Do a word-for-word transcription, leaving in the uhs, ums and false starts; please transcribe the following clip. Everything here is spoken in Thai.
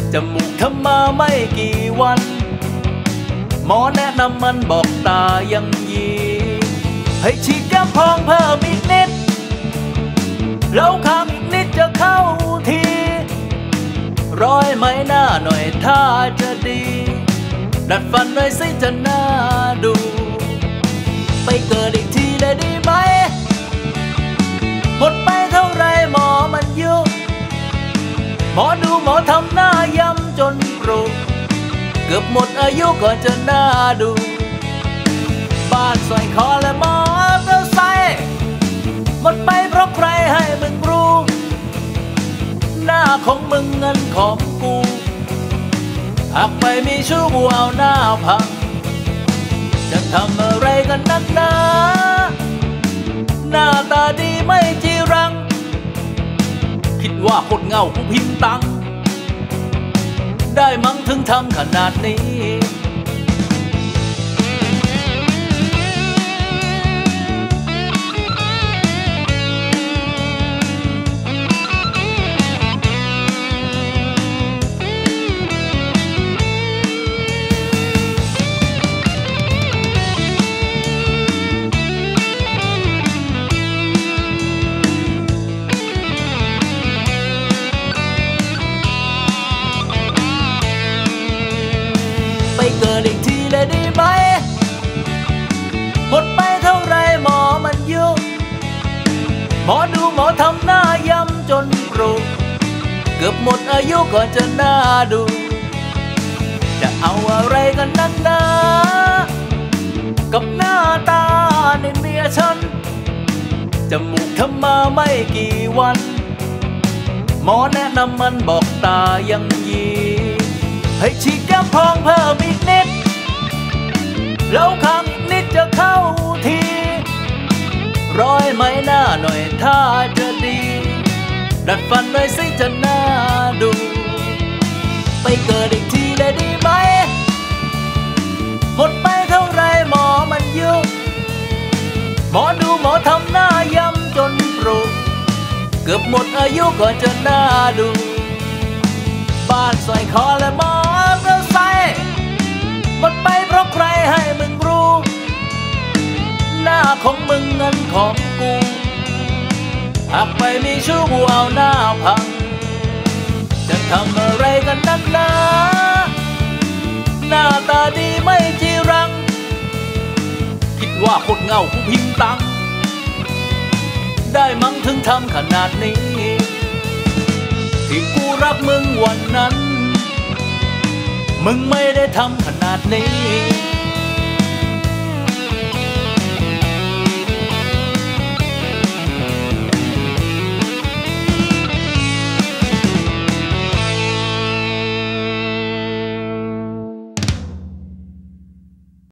จมูกทำมาไม่กี่วันหมอแนะนำมันบอกตายังยีให้ฉีดแก้มพองเพิ่มอีกนิดแล้วข้างอีกนิดจะเข้าทีร้อยไหมหน้าหน่อยถ้าจะดีดัดฟันหน่อยสิจะน่าดูไปเกิดอีกทีเลยดีไหมหมดไปเท่าไรหมอมันยุหมอดูหมอทำหน้าย้ำจนปรุเกือบหมดอายุก่อนจะน่าดูบ้านสอยคอและมอเตอร์ไซค์หมดไปเพราะใครให้มึงรู้หน้าของมึงเงินของกูหากไปมีชู้กูเอาหน้าพังจะทำอะไรกันนักหนาหน้าตาดีไม่จีรังคิดว่าโคตรเงากูพิมพ์ตังได้มั้งถึงทำขนาดนี้ไปเกิดอีกทีเลยดีไหมหมดไปเท่าไรหมอมันยุหมอดูหมอทำหน้าย้ำจนปรุเกือบหมดอายุก่อนจะน่าดูจะเอาอะไรกันนักหนากับหน้าตาในเมียฉันจมูกทำมาไม่กี่วันหมอแนะนำมันบอกตายังยีให้ฉีดแก้มพองเพิ่มอีกนิดแล้วข้างอีกนิดจะเข้าทีร้อยไหมหน้าหน่อยถ้าจะดีดัดฟันหน่อยสิจะน่าดูไปเกิดอีกทีเลยดีไหมหมดไปเท่าไรหมอมันยุหมอดูหมอทำหน้าย้ำจนปรุเกือบหมดอายุก่อนจะน่าดูบ้านสอยคอและมอเตอร์ไซค์หมดไปเพราะใครให้มึงรู้หน้าของมึงเงินของกูหากไปมีชู้กูเอาหน้าพังจะทำอะไรกันนักหนาหน้าตาดีไม่จีรังคิดว่าโคตรเงากูพิมพ์ตังได้มั้งถึงทำขนาดนี้ที่กูรักมึงวันนั้นมึงไม่ได้ทำขนาดนี้